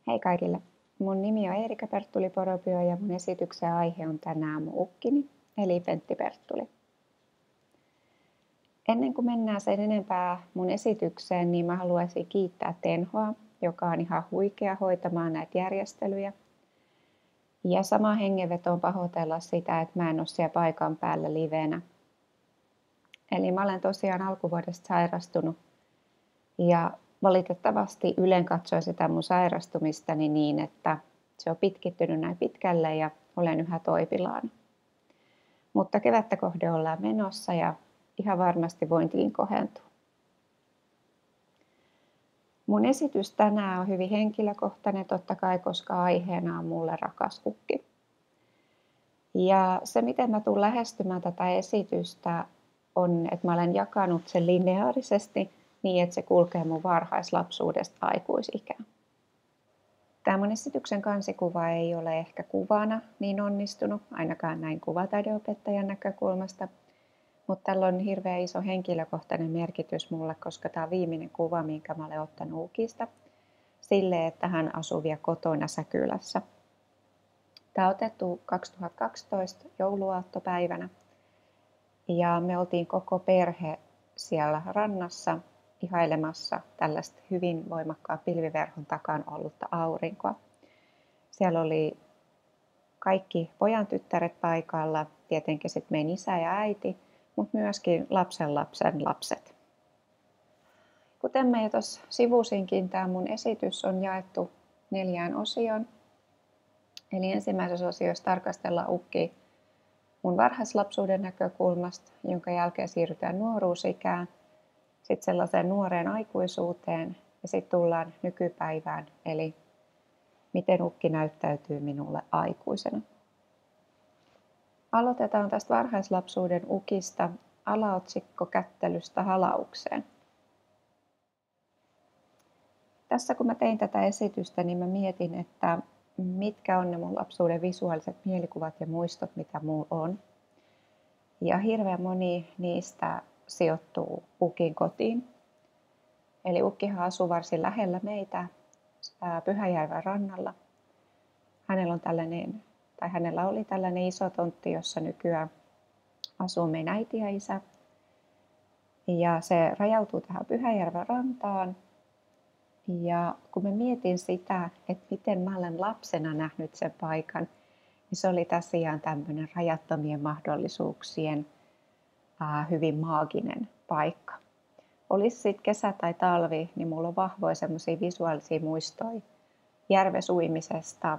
Hei kaikille! Mun nimi on Eerika Perttuli Poropio ja mun esityksen aihe on tänään mun ukkini, eli Pentti Perttuli. Ennen kuin mennään sen enempää mun esitykseen, niin mä haluaisin kiittää Tenhoa, joka on ihan huikea hoitamaan näitä järjestelyjä. Ja sama hengenvetoon pahoitella sitä, että mä en ole siellä paikan päällä livenä. Eli mä olen tosiaan alkuvuodesta sairastunut ja valitettavasti Ylen katsoi sitä mun sairastumistani niin, että se on pitkittynyt näin pitkälle ja olen yhä toipilaana. Mutta kevättä kohde ollaan menossa ja ihan varmasti vointiin kohentuu. Mun esitys tänään on hyvin henkilökohtainen totta kai, koska aiheena on mulle rakas ukki. Ja se, miten mä tulen lähestymään tätä esitystä, on, että mä olen jakanut sen lineaarisesti niin, että se kulkee mun varhaislapsuudesta aikuisikään. Tämä mun esityksen kansikuva ei ole ehkä kuvana niin onnistunut, ainakaan näin kuvataideopettajan näkökulmasta, mutta tällä on hirveän iso henkilökohtainen merkitys mulle, koska tämä on viimeinen kuva, minkä mä olen ottanut ukista, sille, että hän asuu vielä kotona Säkylässä. Tämä on otettu 2012 jouluaattopäivänä ja me oltiin koko perhe siellä rannassa ihailemassa tällaista hyvin voimakkaan pilviverhon takana ollutta aurinkoa. Siellä oli kaikki pojan tyttäret paikalla, tietenkin sitten meidän isä ja äiti, mutta myöskin lapsen lapset. Kuten mä jo tuossa sivusinkin, tämä mun esitys on jaettu 4 osioon. Eli ensimmäisessä osiossa tarkastellaan ukki mun varhaislapsuuden näkökulmasta, jonka jälkeen siirrytään nuoruusikään, sitten sellaiseen nuoreen aikuisuuteen ja sitten tullaan nykypäivään, eli miten ukki näyttäytyy minulle aikuisena. Aloitetaan tästä varhaislapsuuden ukista, alaotsikko kättelystä halaukseen. Tässä kun mä tein tätä esitystä, niin mä mietin, että mitkä on ne mun lapsuuden visuaaliset mielikuvat ja muistot, mitä mulla on. Ja hirveän moni niistä sijoittuu ukin kotiin. Eli ukkihan asuu varsin lähellä meitä Pyhäjärven rannalla. Hänellä oli tällainen iso tontti, jossa nykyään asuu meidän äiti ja isä. Ja se rajautuu tähän Pyhäjärven rantaan. Ja kun mä mietin sitä, että miten mä olen lapsena nähnyt sen paikan, niin se oli tosiaan tämmöinen rajattomien mahdollisuuksien hyvin maaginen paikka. Olisi sitten kesä tai talvi, niin mulla on vahvoja semmoisia visuaalisia muistoja järvesuimisesta,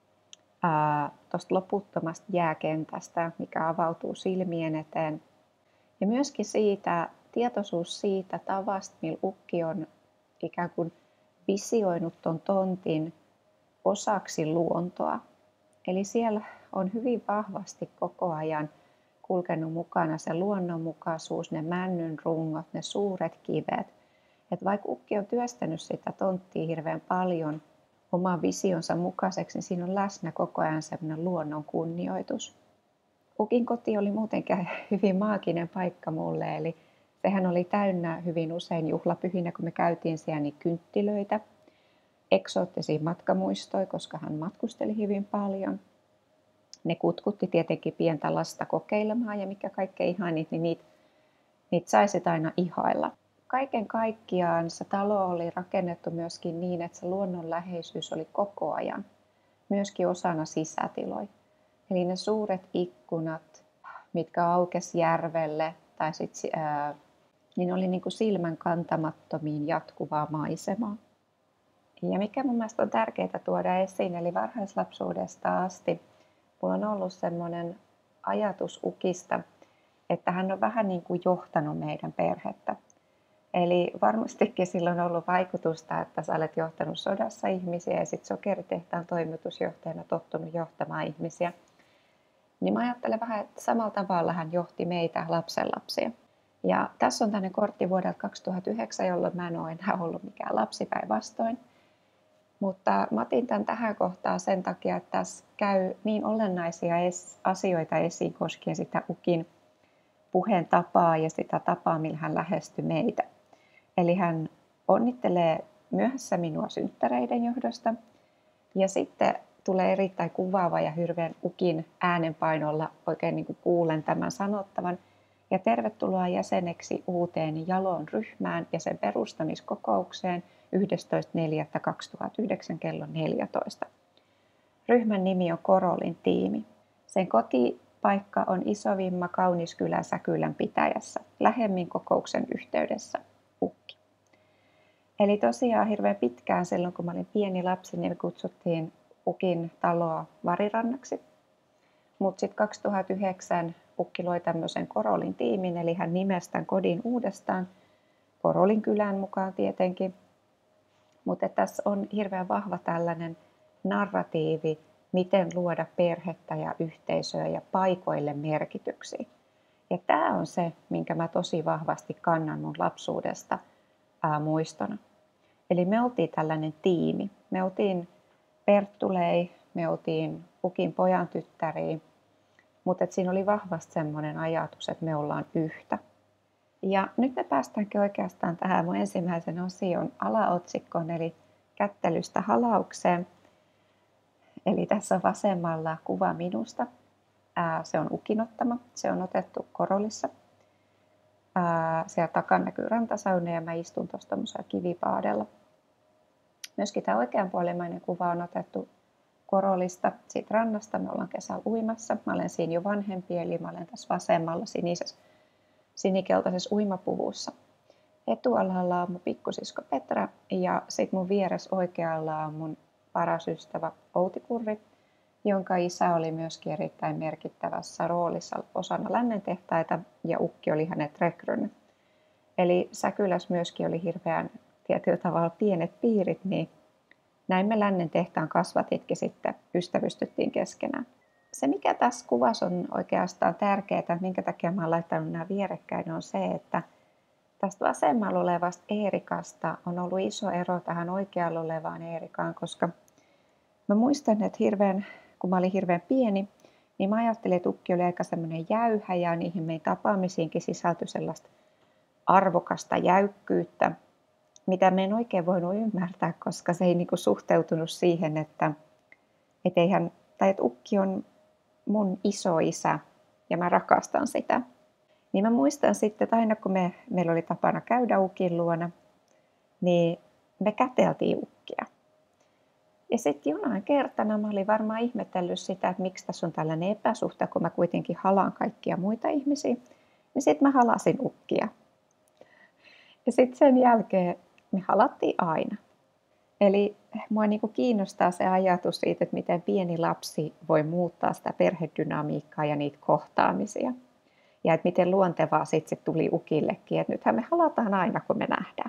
tuosta loputtomasta jääkentästä, mikä avautuu silmien eteen. Ja myöskin tietoisuus siitä tavasta, millä ukki on ikään kuin visioinut ton tontin osaksi luontoa. Eli siellä on hyvin vahvasti koko ajan kulkenut mukana se luonnonmukaisuus, ne männyn rungot, ne suuret kivet. Et vaikka ukki on työstänyt sitä tonttia hirveän paljon oman visionsa mukaiseksi, niin siinä on läsnä koko ajan sellainen luonnon kunnioitus. Ukin koti oli muutenkin hyvin maaginen paikka mulle, eli sehän oli täynnä hyvin usein juhlapyhinä, kun me käytiin siellä, niin kynttilöitä, eksoottisia matkamuistoja, koska hän matkusteli hyvin paljon. Ne kutkutti tietenkin pientä lasta kokeilemaan ja mikä kaikkein ihanit, niin niitä sai sitä aina ihailla. Kaiken kaikkiaan se talo oli rakennettu myöskin niin, että se luonnonläheisyys oli koko ajan, myöskin osana sisätiloja. Eli ne suuret ikkunat, mitkä aukesi järvelle, tai niin oli niin kuin silmän kantamattomiin jatkuvaa maisemaa. Ja mikä mun mielestä on tärkeää tuoda esiin, eli varhaislapsuudesta asti mulla on ollut semmoinen ajatus ukista, että hän on vähän niin kuin johtanut meidän perhettä. Eli varmastikin sillä on ollut vaikutusta, että sä olet johtanut sodassa ihmisiä ja sitten sokeritehtaan toimitusjohtajana tottunut johtamaan ihmisiä. Niin mä ajattelen vähän, että samalla tavalla hän johti meitä lapsenlapsia. Ja tässä on tämmöinen kortti vuodelta 2009, jolloin mä en ole enää ollut mikään lapsi päinvastoin. Mutta mä otin tämän tähän kohtaan sen takia, että tässä käy niin olennaisia asioita esiin koskien sitä ukin puheen tapaa ja sitä tapaa, millä hän lähestyi meitä. Eli hän onnittelee myöhässä minua synttäreiden johdosta Ja sitten tulee erittäin kuvaava ja hirveän ukin äänenpainolla oikein niin kuin kuulen tämän sanottavan. Ja tervetuloa jäseneksi uuteen Jaloon ryhmään ja sen perustamiskokoukseen 11.4.2009 kello 14. Ryhmän nimi on Korolin tiimi. Sen kotipaikka on Isovimma Kauniskylä Säkylän pitäjässä, lähemmin kokouksen yhteydessä ukki. Eli tosiaan hirveän pitkään silloin, kun mä olin pieni lapsi, niin me kutsuttiin ukin taloa Varirannaksi. Mutta sitten 2009 ukki loi tämmöisen Korolin tiimin, eli hän nimesi tämän kodin uudestaan, Korolin kylän mukaan tietenkin. Mutta tässä on hirveän vahva tällainen narratiivi, miten luoda perhettä ja yhteisöä ja paikoille merkityksiä. Ja tämä on se, minkä mä tosi vahvasti kannan mun lapsuudesta muistona. Eli me oltiin tällainen tiimi. Me oltiin Perttulei, me oltiin ukin pojan tyttäriä, mutta siinä oli vahvasti semmoinen ajatus, että me ollaan yhtä. Ja nyt me päästäänkin oikeastaan tähän mun ensimmäisen osion alaotsikkoon, eli kättelystä halaukseen. Eli tässä on vasemmalla kuva minusta. Se on ukin ottama, se on otettu Korolissa. Siellä takana näkyy rantasauna ja mä istun tuossa tuollaisella kivipaadella. Myöskin tämä oikeanpuolimmainen kuva on otettu Korolista, siitä rannasta. Me ollaan kesällä uimassa. Mä olen siinä jo vanhempi, eli mä olen tässä vasemmalla sinikeltaisessa uimapuvussa. Etualhaalla on mun pikkusisko Petra ja sitten mun vieressä oikealla on mun paras ystävä Outi Kurri, jonka isä oli myöskin erittäin merkittävässä roolissa osana lännentehtaita ja ukki oli hänet rekrynyt. Eli Säkylässä myöskin oli hirveän tietyllä tavalla pienet piirit, niin näin me lännentehtaan kasvatitkin sitten ystävystyttiin keskenään. Se mikä tässä kuvassa on oikeastaan tärkeää, minkä takia mä oon laittanut nämä vierekkäin, on se, että tästä vasemmalla olevasta Eerikasta on ollut iso ero tähän oikealla olevaan Eerikaan, koska mä muistan, että kun mä olin hirveän pieni, niin mä ajattelin, että ukki oli aika semmoinen jäyhä ja niihin meidän tapaamisiinkin sisältyi sellaista arvokasta jäykkyyttä, mitä mä en oikein voinut ymmärtää, koska se ei niinku suhteutunut siihen, että ukki on mun isoisä ja mä rakastan sitä. Niin mä muistan sitten, että aina kun meillä oli tapana käydä ukin luona, niin me käteltiin ukkia. Ja sitten jonain kertana mä olin varmaan ihmetellyt sitä, että miksi tässä on tällainen epäsuhta, kun mä kuitenkin halaan kaikkia muita ihmisiä. Niin sitten mä halasin ukkia. Ja sitten sen jälkeen me halattiin aina. Eli mua niinku kiinnostaa se ajatus siitä, että miten pieni lapsi voi muuttaa sitä perhedynamiikkaa ja niitä kohtaamisia. Ja että miten luontevaa sitten se tuli ukillekin, että nythän me halataan aina, kun me nähdään.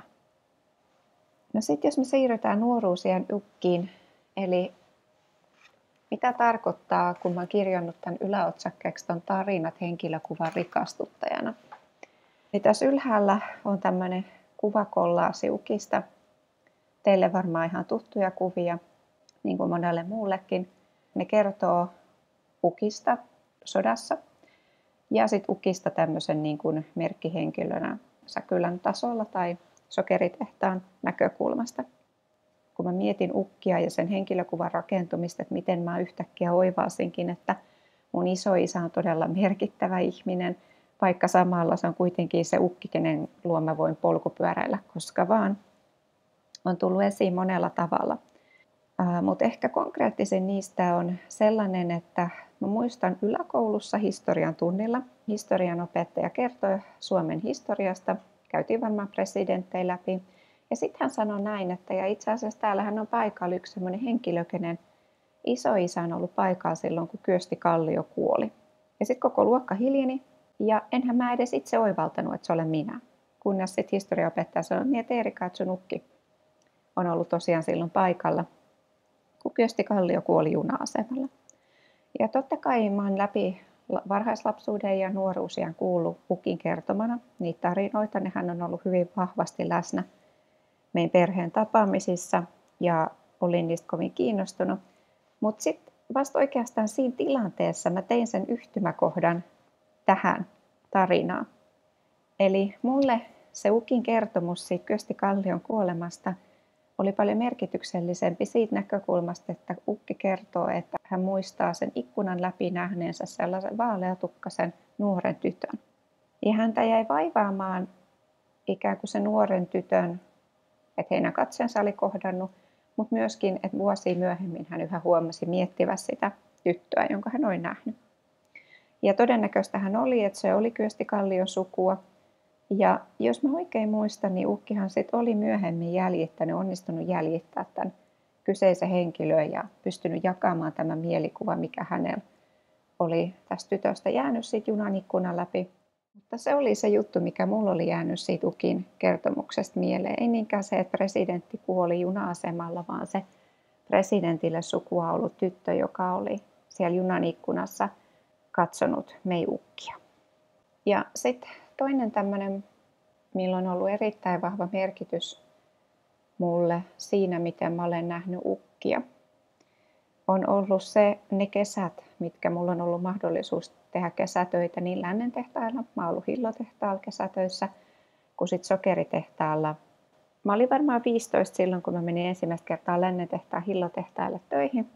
No sitten jos me siirrytään nuoruusien ukkiin, eli mitä tarkoittaa, kun mä oon kirjannut tämän yläotsakkeeksi ton tarinat henkilökuvan rikastuttajana. Niin tässä ylhäällä on tämmöinen kuvakollaasi ukista. Teille varmaan ihan tuttuja kuvia, niin kuin monelle muullekin. Ne kertoo ukista sodassa ja sitten ukista tämmöisen niin kuin merkkihenkilönä Säkylän tasolla tai sokeritehtaan näkökulmasta. Kun mä mietin ukkia ja sen henkilökuvan rakentumista, että miten mä yhtäkkiä oivasinkin, että mun isoisä on todella merkittävä ihminen, vaikka samalla se on kuitenkin se ukki, kenen luo mä voin polkupyöräillä koska vaan, on tullut esiin monella tavalla. Mutta ehkä konkreettisin niistä on sellainen, että mä muistan yläkoulussa historian tunnilla. Historian opettaja kertoi Suomen historiasta, käytiin varmaan presidenttejä läpi. Ja sitten hän sanoi näin, että ja itse asiassa täällähän on paikalla yksi sellainen henkilö, kenen isoisä on ollut paikalla silloin, kun Kyösti Kallio kuoli. Ja sitten koko luokka hiljeni ja enhän mä edes itse oivaltanut, että se olen minä. Kunnes sitten historiaopettaja sanoi, niin että Eerika, että sun ukki on ollut tosiaan silloin paikalla, kun Kyösti Kallio kuoli juna-asemalla. Ja totta kai mä oon läpi varhaislapsuuden ja nuoruusiän kuullut ukin kertomana niitä tarinoita. Nehän on ollut hyvin vahvasti läsnä meidän perheen tapaamisissa ja olin niistä kovin kiinnostunut. Mutta sitten vasta oikeastaan siinä tilanteessa mä tein sen yhtymäkohdan tähän tarinaan. Eli mulle se ukin kertomus siitä Kyösti Kallion kuolemasta oli paljon merkityksellisempi siitä näkökulmasta, että ukki kertoo, että hän muistaa sen ikkunan läpi nähneensä sellaisen vaaleatukkaisen nuoren tytön. Ja häntä jäi vaivaamaan ikään kuin se nuoren tytön, että heidän katseensa oli kohdannut, mutta myöskin, että vuosia myöhemmin hän yhä huomasi miettivä sitä tyttöä, jonka hän oli nähnyt. Ja todennäköistä hän oli, että se oli Kyösti Kallion sukua. Ja jos mä oikein muistan, niin ukkihan sitten oli myöhemmin onnistunut jäljittämään tämän kyseisen henkilön ja pystynyt jakamaan tämän mielikuvan, mikä hänellä oli tästä tytöstä jäänyt siitä junan ikkunan läpi. Mutta se oli se juttu, mikä mulla oli jäänyt siitä ukin kertomuksesta mieleen. Ei niinkään se, että presidentti kuoli juna-asemalla, vaan se presidentille sukua ollut tyttö, joka oli siellä junan ikkunassa katsonut meiukkia. Ja sitten toinen tämmöinen, millä on ollut erittäin vahva merkitys mulle siinä, miten mä olen nähnyt ukkia, on ollut ne kesät, mitkä mulla on ollut mahdollisuus tehdä kesätöitä niin Lännen tehtailla. Mä oon ollut Hillotehtaalla kesätöissä, kuin sitten Sokeritehtaalla. Mä olin varmaan 15 silloin, kun mä menin ensimmäistä kertaa Lännen tehtaan Hillotehtaalle töihin.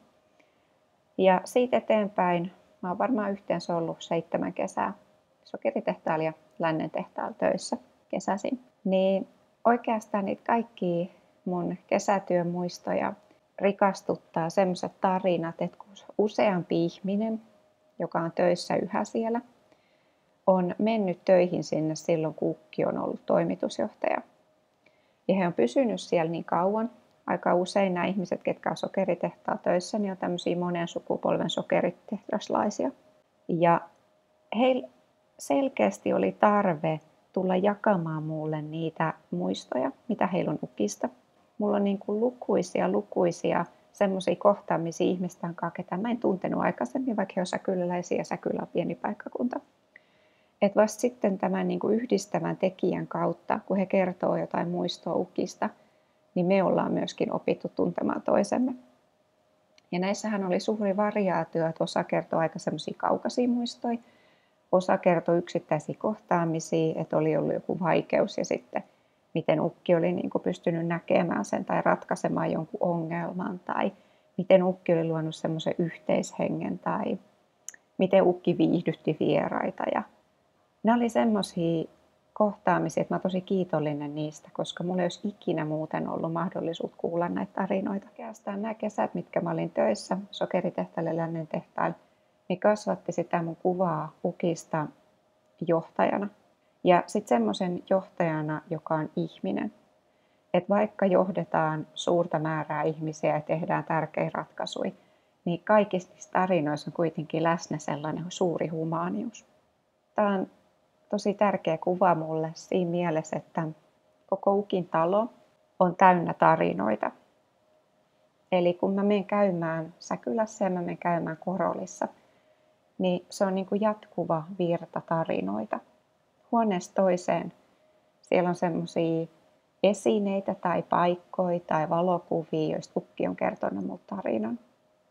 Ja siitä eteenpäin mä oon varmaan yhteensä ollut 7 kesää Sokeritehtaalla ja Lännen tehtaalla töissä kesäisin. Niin oikeastaan niitä kaikkia mun kesätyön muistoja rikastuttaa sellaiset tarinat, että kun useampi ihminen, joka on töissä yhä siellä, on mennyt töihin sinne silloin, kun ukki on ollut toimitusjohtaja. Ja he on pysynyt siellä niin kauan. Aika usein nämä ihmiset, ketkä on sokeritehtaalla töissä, niin on tämmöisiä monen sukupolven sokeritehtaslaisia. Ja heillä selkeästi oli tarve tulla jakamaan mulle niitä muistoja, mitä heillä on ukista. Mulla on niin kuin lukuisia semmoisia kohtaamisia ihmisten kanssa, ketä mä en tuntenut aikaisemmin, vaikka he on säkyläläisiä ja Säkylä on pieni paikkakunta. Et vasta sitten tämän niin kuin yhdistävän tekijän kautta, kun he kertoo jotain muistoa ukista, niin me ollaan myöskin opittu tuntemaan toisemme. Ja näissähän oli suuri variaatio, että osa kertoo aika semmoisia kaukaisia muistoja, osa kertoi yksittäisiä kohtaamisia, että oli ollut joku vaikeus ja sitten miten ukki oli niin kuin pystynyt näkemään sen tai ratkaisemaan jonkun ongelman tai miten ukki oli luonut semmoisen yhteishengen tai miten ukki viihdytti vieraita. Ja nämä oli semmoisia kohtaamisia, että mä oon tosi kiitollinen niistä, koska mulla ei olisi ikinä muuten ollut mahdollisuus kuulla näitä tarinoita. Oikeastaan nämä kesät, mitkä mä olin töissä Sokeritehtaalla ja Lännen tehtaalla, niin kasvatti sitä mun kuvaa ukista johtajana. Ja sitten semmoisen johtajana, joka on ihminen. Että vaikka johdetaan suurta määrää ihmisiä ja tehdään tärkeitä ratkaisuja, niin kaikissa niissä tarinoissa on kuitenkin läsnä sellainen suuri humaanius. Tämä on tosi tärkeä kuva mulle siinä mielessä, että koko ukin talo on täynnä tarinoita. Eli kun mä menen käymään Säkylässä ja mä menen käymään Korolissa, niin se on niin kuin jatkuva virta tarinoita. Huoneesta toiseen siellä on semmoisia esineitä tai paikkoja tai valokuvia, joista ukki on kertonut mulle tarinan.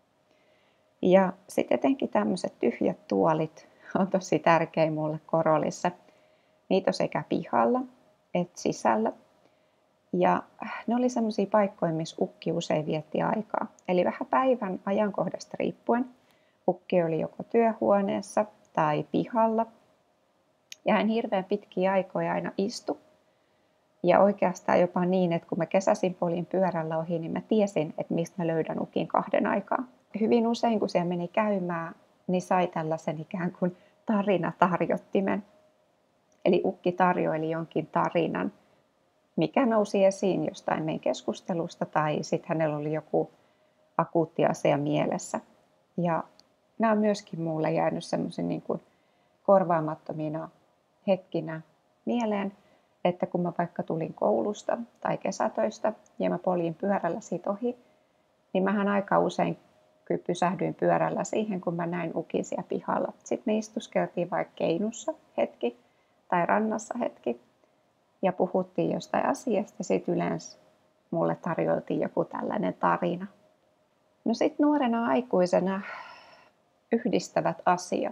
Ja sitten etenkin tämmöiset tyhjät tuolit on tosi tärkeä mulle Korolissa. Niitä on sekä pihalla että sisällä. Ja ne oli semmoisia paikkoja, missä ukki usein vietti aikaa. Eli vähän päivän ajankohdasta riippuen ukki oli joko työhuoneessa tai pihalla. Ja hän hirveän pitkiä aikoja aina istui. Ja oikeastaan jopa niin, että kun mä kesäisin polin pyörällä ohi, niin mä tiesin, että mistä mä löydän ukin 2 aikaa. Hyvin usein, kun siellä meni käymään, niin sai tällaisen ikään kuin tarinatarjottimen. Eli ukki tarjoili jonkin tarinan, mikä nousi esiin jostain meidän keskustelusta, tai sitten hänellä oli joku akuutti asia mielessä. Ja nämä on myöskin mulle jäänyt semmoisen niin kuin korvaamattomina hetkinä mieleen, että kun mä vaikka tulin koulusta tai kesätöistä ja mä poljin pyörällä siitä ohi, niin mähän aika usein kyllä pysähdyin pyörällä siihen, kun mä näin ukin siellä pihalla. Sitten me istuskeltiin vaikka keinussa hetki tai rannassa hetki ja puhuttiin jostain asiasta ja sitten yleensä mulle tarjoltiin joku tällainen tarina. No sitten nuorena aikuisena yhdistävät asiat.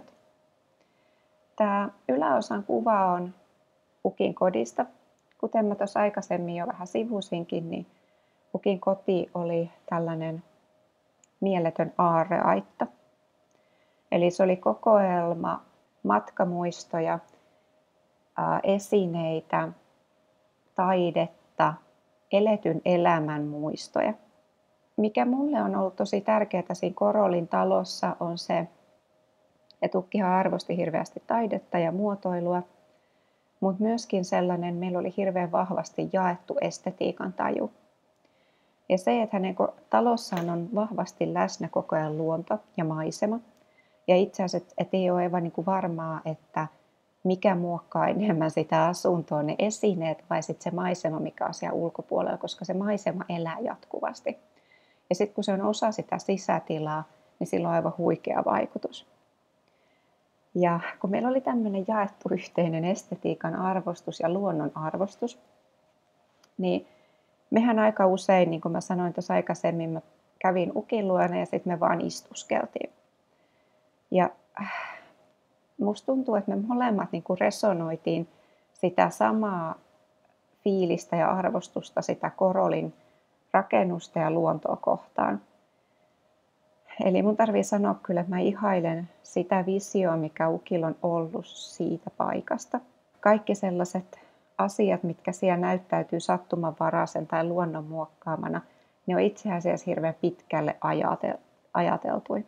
Tämä yläosan kuva on ukin kodista. Kuten mä tuossa aikaisemmin jo vähän sivusinkin, niin Ukin koti oli tällainen mieletön aarreaitta. Eli se oli kokoelma matkamuistoja, esineitä, taidetta, eletyn elämän muistoja. Mikä mulle on ollut tosi tärkeää siinä Korolin talossa on se, että ukkihan arvosti hirveästi taidetta ja muotoilua, mutta myöskin sellainen, meillä oli hirveän vahvasti jaettu estetiikan taju. Ja se, että hänen talossaan on vahvasti läsnä koko ajan luonto ja maisema. Ja itse asiassa, että ei ole aivan niin kuin varmaa, että mikä muokkaa enemmän sitä asuntoa, ne esineet vai sitten se maisema, mikä on siellä ulkopuolella, koska se maisema elää jatkuvasti. Ja sitten kun se on osa sitä sisätilaa, niin sillä on aivan huikea vaikutus. Ja kun meillä oli tämmöinen jaettu yhteinen estetiikan arvostus ja luonnon arvostus, niin mehän aika usein, niin kuin mä sanoin tuossa aikaisemmin, mä kävin ukin luona ja sitten me vaan istuskeltiin. Ja musta tuntuu, että me molemmat niin kuin resonoitiin sitä samaa fiilistä ja arvostusta sitä Korolin rakennusta ja luontoa kohtaan. Eli mun tarvii sanoa kyllä, että mä ihailen sitä visioa, mikä ukilla on ollut siitä paikasta. Kaikki sellaiset asiat, mitkä siellä näyttäytyy sattumanvaraisen tai luonnon muokkaamana, ne on itse asiassa hirveän pitkälle ajateltuja.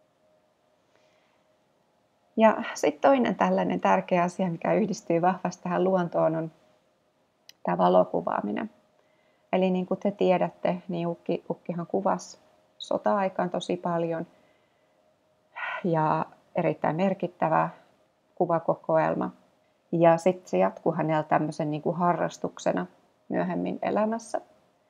Ja sitten toinen tällainen tärkeä asia, mikä yhdistyy vahvasti tähän luontoon, on tämä valokuvaaminen. Eli niin kuin te tiedätte, niin ukkihan kuvasi sota-aikaan tosi paljon ja erittäin merkittävä kuvakokoelma. Ja sitten se jatkui hänellä tämmöisen niin kuin harrastuksena myöhemmin elämässä.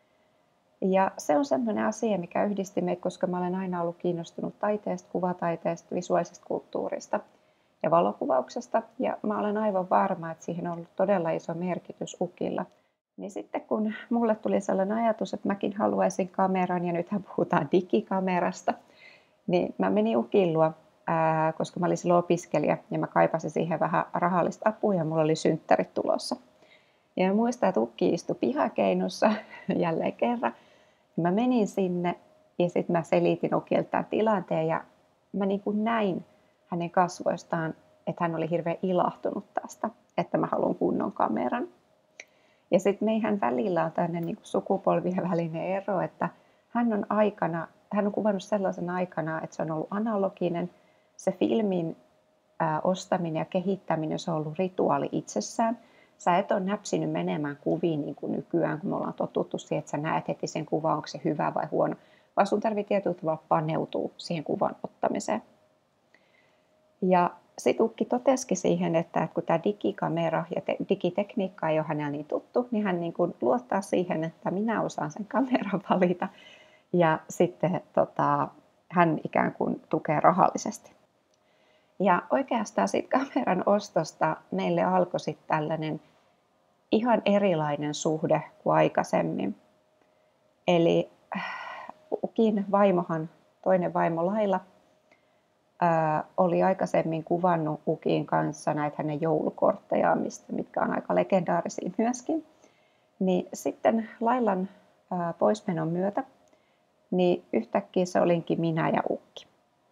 Ja se on sellainen asia, mikä yhdisti meitä, koska mä olen aina ollut kiinnostunut taiteesta, kuvataiteesta, visuaalisesta kulttuurista ja valokuvauksesta. Ja mä olen aivan varma, että siihen on ollut todella iso merkitys ukilla. Niin sitten kun mulle tuli sellainen ajatus, että mäkin haluaisin kameran, ja nythän puhutaan digikamerasta, niin mä menin ukin luo, koska mä olin silloin opiskelija ja mä kaipasin siihen vähän rahallista apua ja mulla oli synttärit tulossa. Ja mä muistan, että ukki istui pihakeinussa jälleen kerran. Ja mä menin sinne ja sitten mä selitin ukilta tämän tilanteen ja mä niin kuin näin hänen kasvoistaan, että hän oli hirveän ilahtunut tästä, että mä haluan kunnon kameran. Ja sitten meidän välillä on tämmöinen niin kuin sukupolvien välinen ero, että hän on kuvannut sellaisen aikana, että se on ollut analoginen. Se filmin ostaminen ja kehittäminen, se on ollut rituaali itsessään. Sä et ole näpsinyt menemään kuviin niin kuin nykyään, kun me ollaan totuttu siihen, että sä näet heti sen kuvan, onko se hyvä vai huono. Vaan sun tarvitsee tietyllä tavalla paneutua siihen kuvan ottamiseen. Ja sitten ukki totesikin siihen, että kun tämä digikamera ja digitekniikka ei ole hänellä niin tuttu, niin hän niin kuin luottaa siihen, että minä osaan sen kameran valita. Ja sitten hän ikään kuin tukee rahallisesti. Ja oikeastaan sitten kameran ostosta meille alkoi sitten tällainen ihan erilainen suhde kuin aikaisemmin. Eli ukin vaimohan, toinen vaimo Laila, oli aikaisemmin kuvannut ukin kanssa näitä hänen joulukorttejaan, mitkä on aika legendaarisia myöskin. Niin sitten Lailan poismenon myötä, niin yhtäkkiä se olinkin minä ja ukki.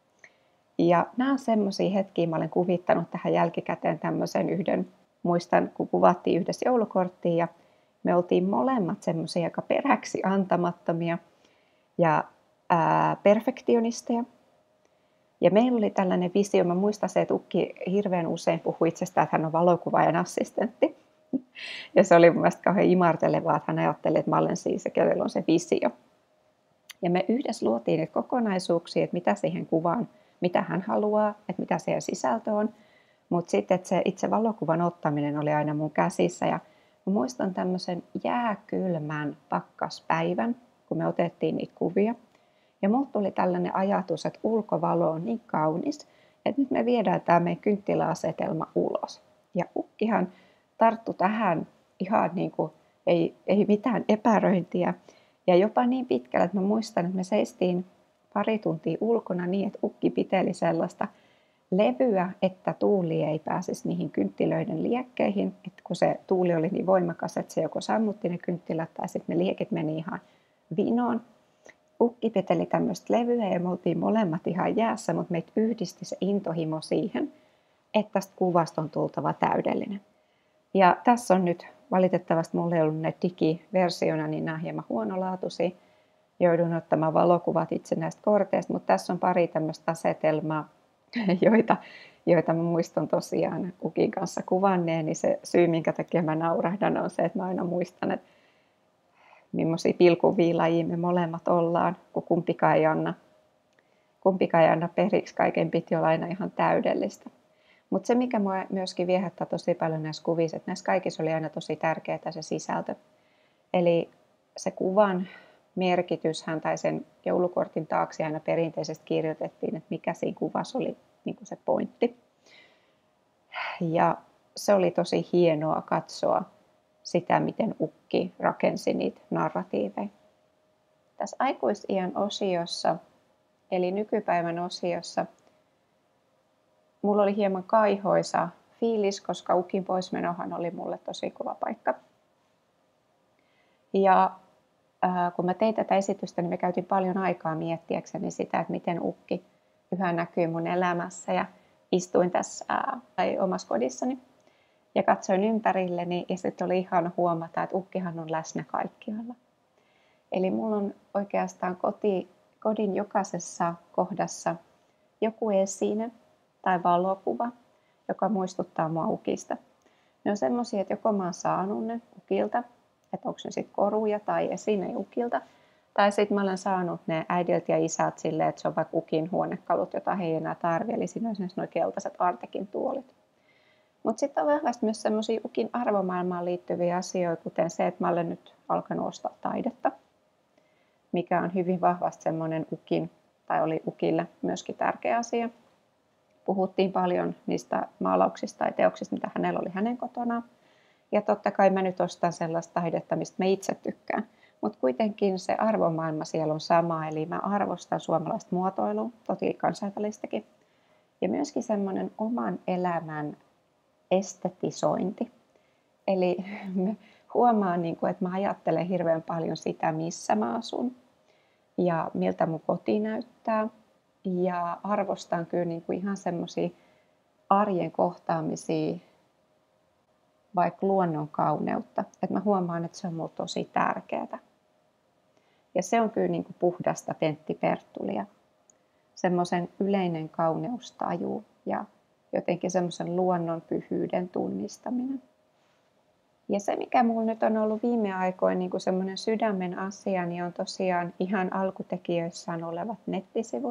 Ja nämä on semmoisia hetkiä, mä olen kuvittanut tähän jälkikäteen tämmöisen yhden, muistan kun kuvattiin yhdessä joulukorttia ja me oltiin molemmat semmoisia aika peräksi antamattomia ja perfektionisteja. Ja meillä oli tällainen visio, mä muistan se, että ukki hirveän usein puhui itsestään, että hän on valokuvaajan assistentti. Ja se oli mun mielestä kauhean imartelevaa, että hän ajatteli, että mä olen siis se, kenellä on se visio. Ja me yhdessä luotiin niitä kokonaisuuksia, että mitä siihen kuvaan, mitä hän haluaa, että mitä siihen sisältö on. Mutta sitten, että se itse valokuvan ottaminen oli aina mun käsissä. Ja mä muistan tämmöisen jääkylmän pakkaspäivän, kun me otettiin niitä kuvia. Ja mulle tuli tällainen ajatus, että ulkovalo on niin kaunis, että nyt me viedään tämä meidän kynttiläasetelma ulos. Ja ukkihan tarttui tähän ihan niin kuin ei mitään epäröintiä. Ja jopa niin pitkälle, että mä muistan, että me seistiin pari tuntia ulkona niin, että ukki piteli sellaista levyä, että tuuli ei pääsisi niihin kynttilöiden liekkeihin. Että kun se tuuli oli niin voimakas, että se joko sammutti ne kynttilät tai sitten ne liekit meni ihan vinoon. Ukki peteli tämmöistä levyä ja me oltiin molemmat ihan jäässä, mutta meitä yhdisti se intohimo siihen, että tästä kuvasta on tultava täydellinen. Ja tässä on nyt, valitettavasti mulla ei ollut ne digiversiona, niin nämä hieman huonolaatuisia. Joudun ottamaan valokuvat itse näistä korteista, mutta tässä on pari tämmöistä asetelmaa, joita mä muistan tosiaan Ukin kanssa kuvanneen, niin se syy, minkä takia mä naurahdan, on se, että mä aina muistan, että millaisia pilkunviilajia me molemmat ollaan, kun kumpikaan ei anna periksi, kaiken piti olla aina ihan täydellistä. Mutta se, mikä mua myöskin viehättää tosi paljon näissä kuvissa, että näissä kaikissa oli aina tosi tärkeää se sisältö. Eli se kuvan merkityshän tai sen joulukortin taakse aina perinteisesti kirjoitettiin, että mikä siinä kuvassa oli niin kuin se pointti. Ja se oli tosi hienoa katsoa sitä, miten Ukki rakensi niitä narratiiveja. Tässä aikuisiän osiossa, eli nykypäivän osiossa, mulla oli hieman kaihoisa fiilis, koska Ukin poismenohan oli mulle tosi kova paikka. Ja kun mä tein tätä esitystä, niin me käytin paljon aikaa miettiäkseni sitä, että miten Ukki yhä näkyy mun elämässä. Ja istuin tässä omassa kodissani ja katsoin ympärilleni ja sitten oli ihana huomata, että Ukkihan on läsnä kaikkialla. Eli mulla on oikeastaan kodin jokaisessa kohdassa joku esine tai valokuva, joka muistuttaa mua Ukista. Ne on semmoisia, että joko mä oon saanut ne Ukilta, että onko ne sitten koruja tai esine Ukilta, tai sitten mä olen saanut ne äidiltä ja isältä silleen, että se on vaikka Ukin huonekalut, jota he ei enää tarvitse, eli siinä on esimerkiksi nuo keltaiset Artekin tuolit. Mutta sitten on vahvasti myös semmoisia Ukin arvomaailmaan liittyviä asioita, kuten se, että mä olen nyt alkanut ostaa taidetta, mikä on hyvin vahvasti semmoinen Ukin, tai oli Ukille myöskin tärkeä asia. Puhuttiin paljon niistä maalauksista tai teoksista, mitä hänellä oli hänen kotonaan. Ja totta kai mä nyt ostan sellaista taidetta, mistä mä itse tykkään. Mutta kuitenkin se arvomaailma siellä on sama, eli mä arvostan suomalaista muotoilua, toki kansainvälistäkin. Ja myöskin semmoinen oman elämän estetisointi. Eli huomaan, että mä ajattelen hirveän paljon sitä, missä mä asun ja miltä mun koti näyttää. Ja arvostan kyllä ihan semmoisia arjen kohtaamisia, vaikka luonnon kauneutta. Että mä huomaan, että se on mulle tosi tärkeää. Ja se on kyllä puhdasta Pentti Perttulia. Semmoisen yleinen kauneustaju ja jotenkin semmoisen luonnon pyhyyden tunnistaminen. Ja se, mikä mulla nyt on ollut viime aikoina semmoinen sydämen asia, niin on tosiaan ihan alkutekijöissään olevat nettisivut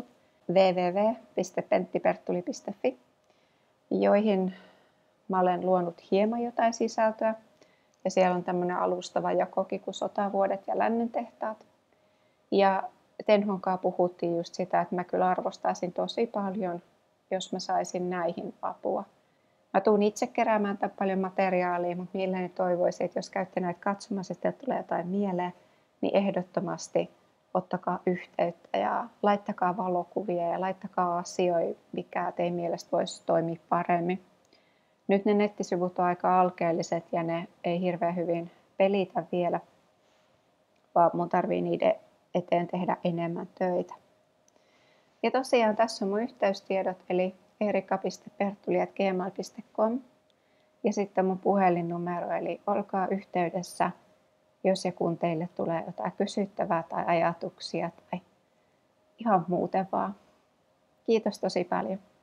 www.penttiperttuli.fi, joihin mä olen luonut hieman jotain sisältöä. Ja siellä on tämmöinen alustava jakokin kuin Sotavuodet ja Lännentehtaat. Ja Tenhonkaan puhuttiin just sitä, että mä kyllä arvostaisin tosi paljon, jos mä saisin näihin apua. Mä tuun itse keräämään paljon materiaalia, mutta mielelläni toivoisin, että jos käytte näitä katsomassa, että tulee jotain mieleen, niin ehdottomasti ottakaa yhteyttä ja laittakaa valokuvia ja laittakaa asioita, mikä teidän mielestä voisi toimia paremmin. Nyt ne nettisivut on aika alkeelliset ja ne ei hirveän hyvin pelitä vielä, vaan mun tarvii niiden eteen tehdä enemmän töitä. Ja tosiaan tässä on mun yhteystiedot, eli erika.perttuli@gmail.com ja sitten mun puhelinnumero, eli olkaa yhteydessä, jos ja kun teille tulee jotain kysyttävää tai ajatuksia tai ihan muuten vaan. Kiitos tosi paljon.